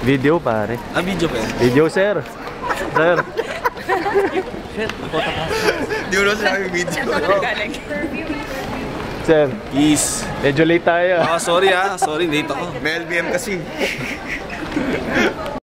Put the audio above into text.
Video pare. Ah, video pa yan. Video sir. Sir. Shit, ako tapos. Di mo naman sinabi video. Sir. Peace. Medyo late tayo. Ah, sorry ah. Sorry, late ako. May LBM kasi.